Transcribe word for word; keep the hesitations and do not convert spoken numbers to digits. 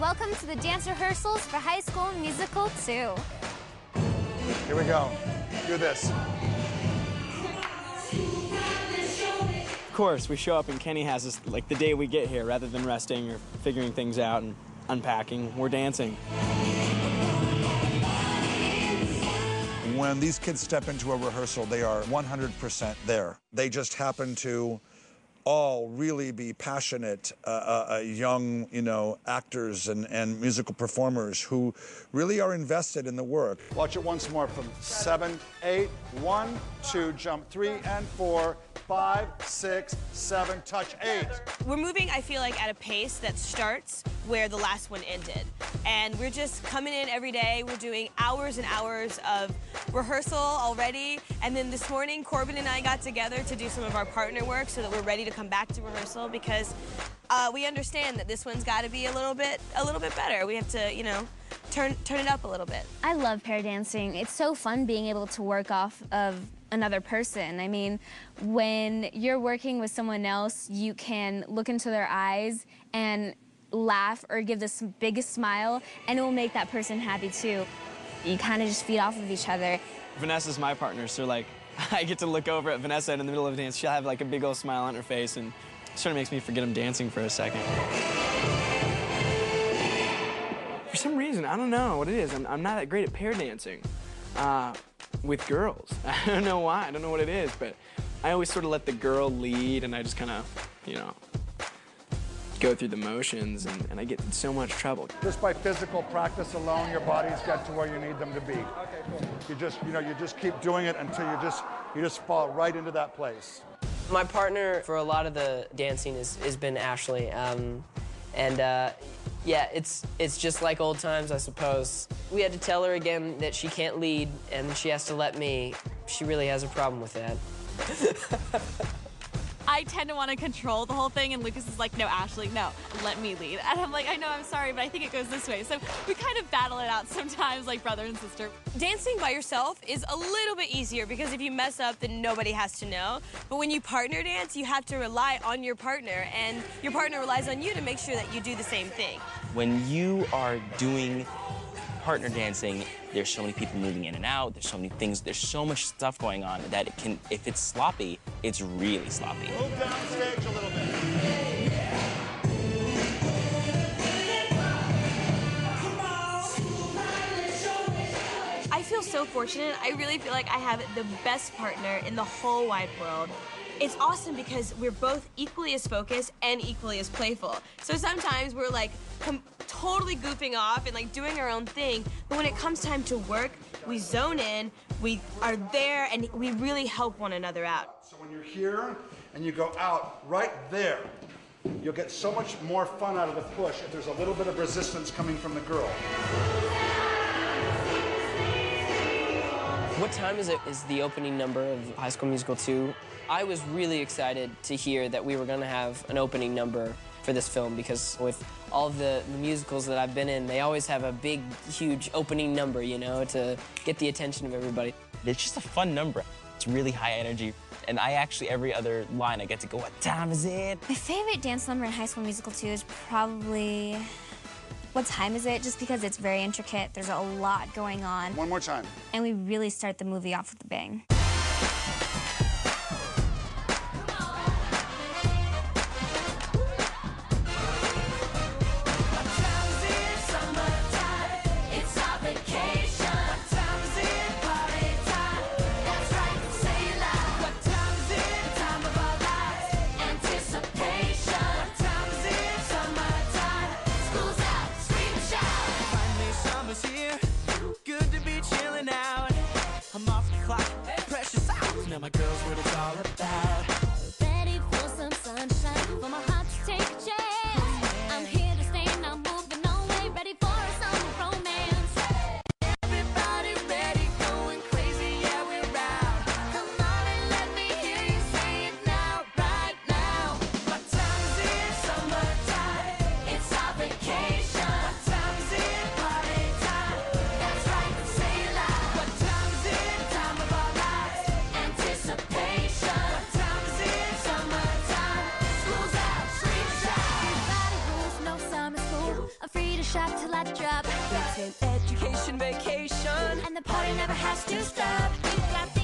welcome to the dance rehearsals for High School Musical two. Here we go. Do this. Of course, we show up and Kenny has us like the day we get here, rather than resting or figuring things out and unpacking, we're dancing. When these kids step into a rehearsal, they are one hundred percent there. They just happen to all really be passionate, uh, uh, young, you know, actors and, and musical performers who really are invested in the work. Watch it once more from seven, eight, one, two, jump three and four, five, six, seven, touch eight. We're moving, I feel like, at a pace that starts where the last one ended. And we're just coming in every day. We're doing hours and hours of rehearsal already. And then this morning, Corbin and I got together to do some of our partner work so that we're ready to come back to rehearsal because uh, we understand that this one's got to be a little bit, a little bit better. We have to, you know, turn, turn it up a little bit. I love pair dancing. It's so fun being able to work off of another person. I mean, when you're working with someone else, you can look into their eyes and laugh or give this biggest smile, and it will make that person happy too. You kind of just feed off of each other. Vanessa's my partner, so like, I get to look over at Vanessa and in the middle of a dance, she'll have like a big old smile on her face, and it sort of makes me forget I'm dancing for a second. For some reason, I don't know what it is, I'm, I'm not that great at pair dancing uh, with girls. I don't know why, I don't know what it is, but I always sort of let the girl lead, and I just kind of, you know, go through the motions, and, and I get in so much trouble. Just by physical practice alone, your bodies get to where you need them to be. You just, you know, you just keep doing it until you just, you just fall right into that place. My partner for a lot of the dancing is, has been Ashley, um, and uh, yeah, it's it's just like old times, I suppose. We had to tell her again that she can't lead, and she has to let me. She really has a problem with that. I tend to want to control the whole thing, and Lucas is like, no, Ashley, no, let me lead. And I'm like, I know, I'm sorry, but I think it goes this way. So we kind of battle it out sometimes, like brother and sister. Dancing by yourself is a little bit easier because if you mess up, then nobody has to know. But when you partner dance, you have to rely on your partner, and your partner relies on you to make sure that you do the same thing. When you are doing partner dancing, there's so many people moving in and out, there's so many things, there's so much stuff going on that it can, if it's sloppy, it's really sloppy. Move down stage a little bit. I feel so fortunate. I really feel like I have the best partner in the whole wide world. It's awesome because we're both equally as focused and equally as playful. So sometimes we're like com totally goofing off and like doing our own thing, but when it comes time to work, we zone in, we are there, and we really help one another out. So when you're here and you go out right there, you'll get so much more fun out of the push if there's a little bit of resistance coming from the girl. What time is it is the opening number of High School Musical two? I was really excited to hear that we were going to have an opening number for this film because with all of the, the musicals that I've been in, they always have a big, huge opening number, you know, to get the attention of everybody. It's just a fun number. It's really high energy. And I actually, every other line, I get to go, what time is it? My favorite dance number in High School Musical two is probably What Time Is It? Just because it's very intricate. There's a lot going on. One more time. And we really start the movie off with a bang. Good to be chilling out. I'm off the clock. shop till I drop. It's an education vacation, and the party never has to stop. We've got the